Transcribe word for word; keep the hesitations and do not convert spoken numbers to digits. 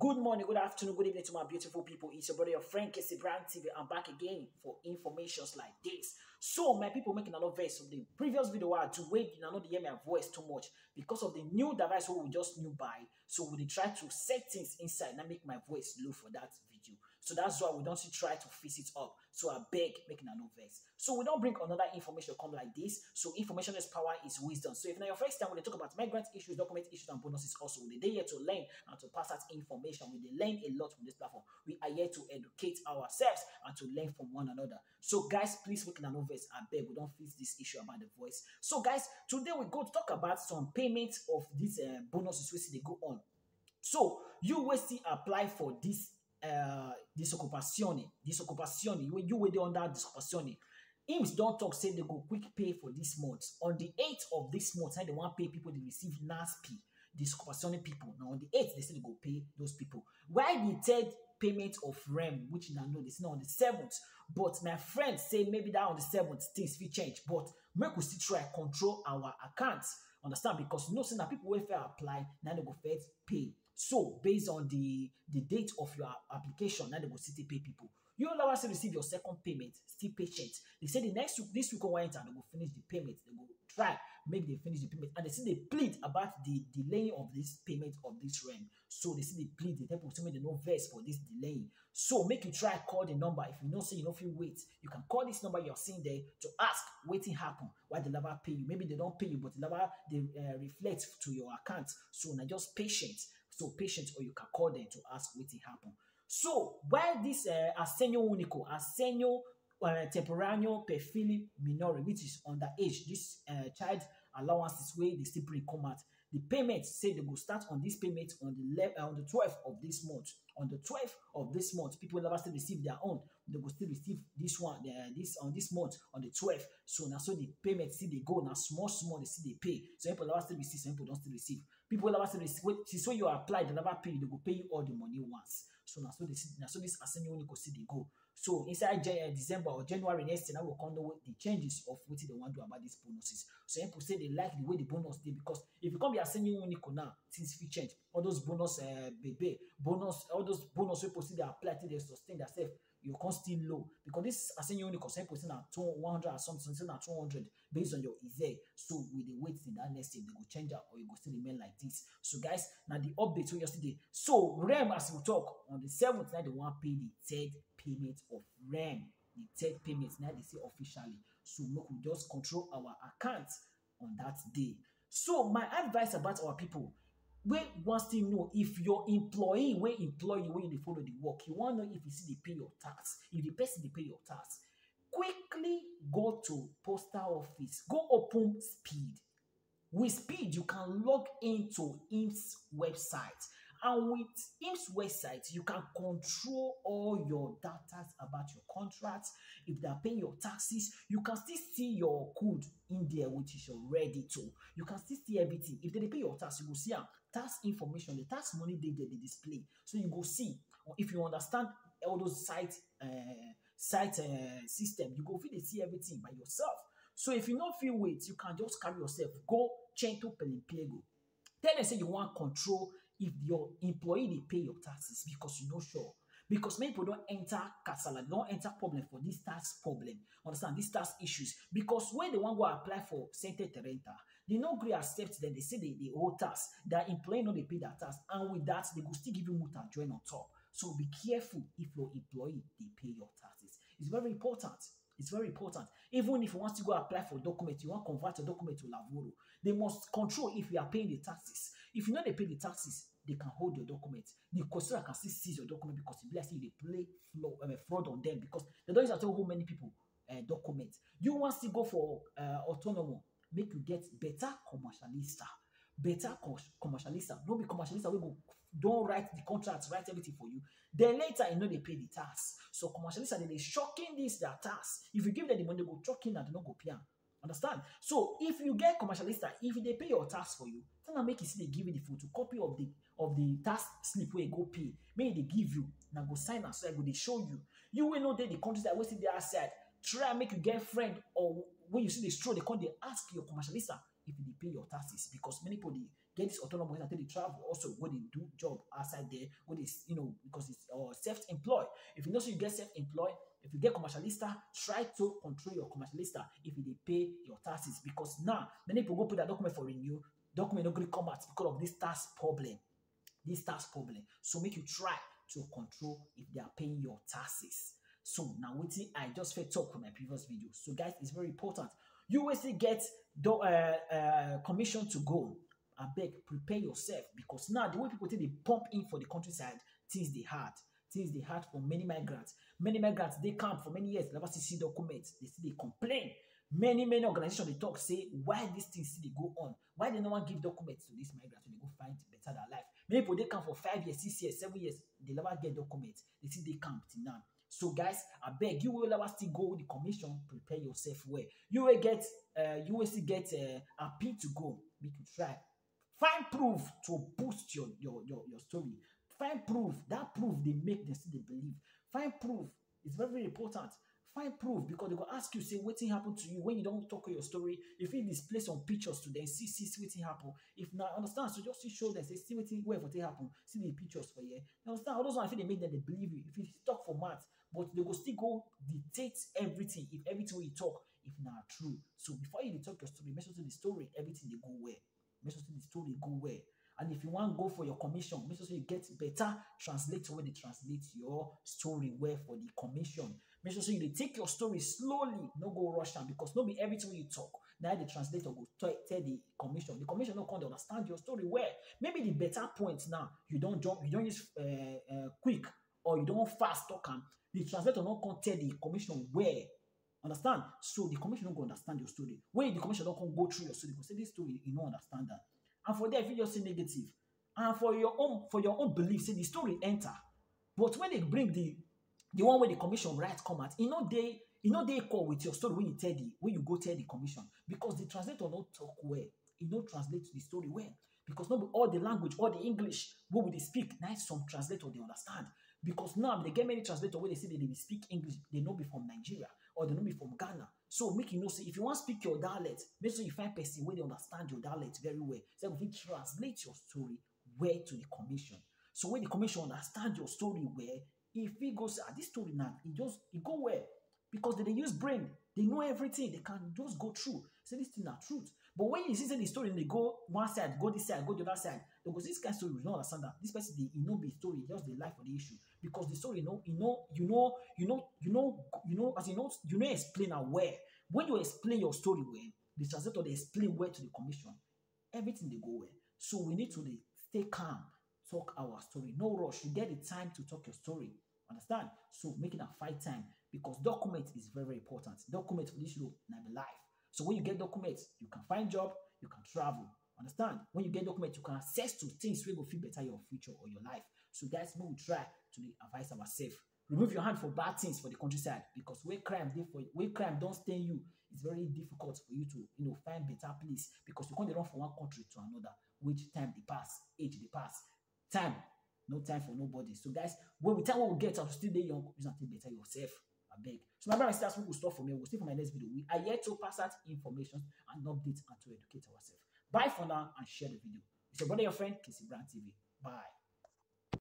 Good morning, good afternoon, good evening to my beautiful people. It's your brother, your friend, Casey Brand T V. I'm back again for informations like this. So, my people making a lot of of the previous video I to wait, you know, they hear my voice too much because of the new device we just new buy. So, we try to set things inside and make my voice low for that video. So, that's why we don't see try to fix it up. So, I beg making a no vex. So, we don't bring another information come like this. So, information is power is wisdom. So, if now your first time when they talk about migrant issues, document issues, and bonuses, also they're here to learn and to pass that information. We learn a lot from this platform. We are here to educate ourselves and to learn from one another. So, guys, please make an novice. I beg we don't fix this issue about the voice. So, guys, today we go to talk about some payments of these uh, bonuses we see they go on. So, you will see apply for this uh disoccupazione, disoccupazione. When you will do under disoccupazione, I M S don't talk say they go quick pay for this month. On the eighth of this month, they want pay people they receive N A S P. Disoccupazione people. Now on the eighth, they say they go pay those people. Why the third payment of R E M, which I know this now on the seventh, but my friends say maybe that on the seventh things will change. But make we still try control our accounts. Understand? Because you know, saying that people will fair apply, now they go first pay. So based on the the date of your application, now they go still pay people. You allow us to receive your second payment, still patient. They say the next week, this week on Wednesday, they will finish the payment. They will try, maybe they finish the payment. And they say they plead about the delay of this payment of this R E M. So they say they plead, the people say they no verse for this delay. So make you try call the number. If you know say you don't feel wait, you can call this number you're seeing there to ask waiting happen. Why the never pay you? Maybe they don't pay you, but the never they uh, reflect to your account. So now just patient. So patient, or you can call them to ask waiting happen. So, while this uh, assegno unico, assegno uh, temporaneo per figli minori, which is underage, this uh, child allowances where they still bring come out. The payment say they go start on this payment on the left uh, on the twelfth of this month. On the twelfth of this month, people never still receive their own. They go still receive this one, uh, this on this month on the twelfth. So now, so the payment see they go now small, small. They see they pay. So people never still receive. Some people don't still receive. People never still receive. Wait, see, so you apply, they never pay you. They go pay you all the money once. So now, so this now so this assegno unico see they go. So inside uh, December or January next year, now we'll come know the changes of what they want to do about these bonuses. So people say they like the way the bonus did because if you come be assegno unico now, things will change. All those bonus, uh, baby, bonus, all those bonus people see they apply to they sustain themselves. You can't still low because this assegno unico some people say now two one hundred or something, say now two hundred based on your easy. So with the wait in that next year, they go change out or you go still remain like this. So guys, now the update we yesterday. So R E M as we talk on the seventh, now they want to pay the third payment of R E M. The third payment now they say officially. So look, we just control our account on that day. So my advice about our people. We want to know if your employee, when employ you, when they follow the work, you want to know if you see they pay your tax. If the person they pay your tax, quickly go to postal office. Go open Speed. With Speed, you can log into I M S website. And with I M S website, you can control all your data about your contracts. If they are paying your taxes, you can still see your code in there, which is your ready to. You can still see everything. If they pay your tax, you will see um, tax information, the tax money they, they, they display. So you go see. If you understand all those site uh, site uh, system, you go feel they see everything by yourself. So if you don't feel wait, you can just carry yourself. Go change to Pelimpiego. Tell them say you want control if your employee they pay your taxes because you're not sure. Because many people don't enter casala, they don't enter problem for this tax problem. Understand these tax issues. Because when they want to go apply for Sente Terrenta, they no agree accept them. They say they, they owe tax. Their employee know they pay their tax. And with that, they will still give you muta join on top. So be careful if your employee they pay your taxes. It's very important. It's very important. Even if you want to go apply for document, you want to convert a document to Lavoro, they must control if you are paying the taxes. If you know they pay the taxes, they can hold your document. The customer can still seize your document because if like they play flow, uh, fraud on them because they don't use to tell how many people uh, document. You want to go for uh, autonomous, make you get better commercialista. Better commercialista. No be commercialista we go don't write the contracts, write everything for you. Then later you know they pay the tax. So commercialista they, they shocking this their tax. If you give them the money, they go shocking and they don't go pay. Understand? So if you get commercialista, if they pay your tax for you, then make it see they give you the photocopy of the of the tax slip where you go pay. Maybe they give you, now go sign as well, go they show you. You will know that the countries that wasting their side. Try and make you get friend or when you see the straw, they come they ask your commercialista if they pay your taxes because many people they get this autonomous and take the travel. Also, go they do job outside there, go they, you know, because it's uh, self-employed. If you know so you get self-employed, if you get commercialista, try to control your commercialista if they pay your taxes. Because now many people go put that document for renew, document not going to come out because of this tax problem. This tax problem. So make you try to control if they are paying your taxes. So now what I just fed talk from my previous video. So guys, it's very important. You always get the uh, uh, commission to go. I beg, prepare yourself, because now the way people think they pump in for the countryside, things they hard, things they hard for many migrants. Many migrants they come for many years, never see documents. They see they complain. Many many organizations they talk say why these things still they go on, why they no one give documents to these migrants when they go find better their life. Many people they come for five years, six years, seven years, they never get documents. They see they come till now. So guys, I beg you will never still go with the commission. Prepare yourself well. You will get, uh, you will still get uh, a P to go. Make you try. Find proof to boost your your your, your story. Find proof. That proof they make them still they believe. Find proof. It's very very important. Find proof, because they go ask you, say, what happened to you when you don't talk your story. If you display some pictures to them, see, see, see what happen. If not, understand, so just show them, say, see what where what happen, see the pictures for you. You understand? All those ones, I think they make them, they believe you. If you talk for maths, but they go still go dictate everything, if everything you talk, if not true. So before you talk your story, make sure to the story, everything they go where. Make sure to the story go where. And if you want to go for your commission, make sure you get better translator when they translate your story where for the commission. Make sure you take your story slowly, no go rush down, because not be everything you talk. Now the translator go tell the commission. The commission not going to understand your story where. Maybe the better points now, you don't jump, you don't use uh, uh, quick, or you don't fast talk. And the translator not going to tell the commission where. Understand? So the commission don't go understand your story. When the commission don't go through your story, go say this story, you don't understand that. And for that, if you just say negative, and for your own for your own belief, say the story enter. But when they bring the the one where the commission right come out, you know they you know they equal with your story when you tell the when you go tell the commission, because the translator don't talk well, he don't translate the story well, because not all the language, all the English what would they speak, nice some translator they understand. Because now they get many translators where they say that they speak English, they know be from Nigeria or they know be from Ghana. So make you know, say if you want to speak your dialect, make sure you find person where they understand your dialect very well. So if you translate your story where to the commission. So when the commission understand your story where, if it goes ah, this story now, it just it go where. Because they, they use brain, they know everything, they can just go through. Say this thing not truth. But when you see say the story and they go one side, go this side, go the other side, they go this kind of story, you don't understand that. This person they you know the story, just the life of the issue. Because the story, you know, you know, you know, you know, you know, you know, as you know, you know, explain where. When you explain your story where, the translator they explain where to the commission, everything they go where. So we need to they stay calm, talk our story. No rush. You get the time to talk your story. Understand? So make it a fight time, because document is very, very important. Document for this road now be life. So when you get documents, you can find job, you can travel. Understand? When you get documents, you can access to things where will feel better your future or your life. So guys, we will try to advise ourselves. Remove your hand for bad things for the countryside, because where crime they for where crime don't stain you, it's very difficult for you to you know find better place, because you can't run from one country to another. Which time they pass, age they pass, time, no time for nobody. So guys, when we time when we get up, still they young, you something better yourself. I beg. So my brother and sisters, we will stop for me. We'll see for my next video. We are here to pass out information and updates and to educate ourselves. Bye for now and share the video. It's your brother, your friend, Casey Brand T V. Bye.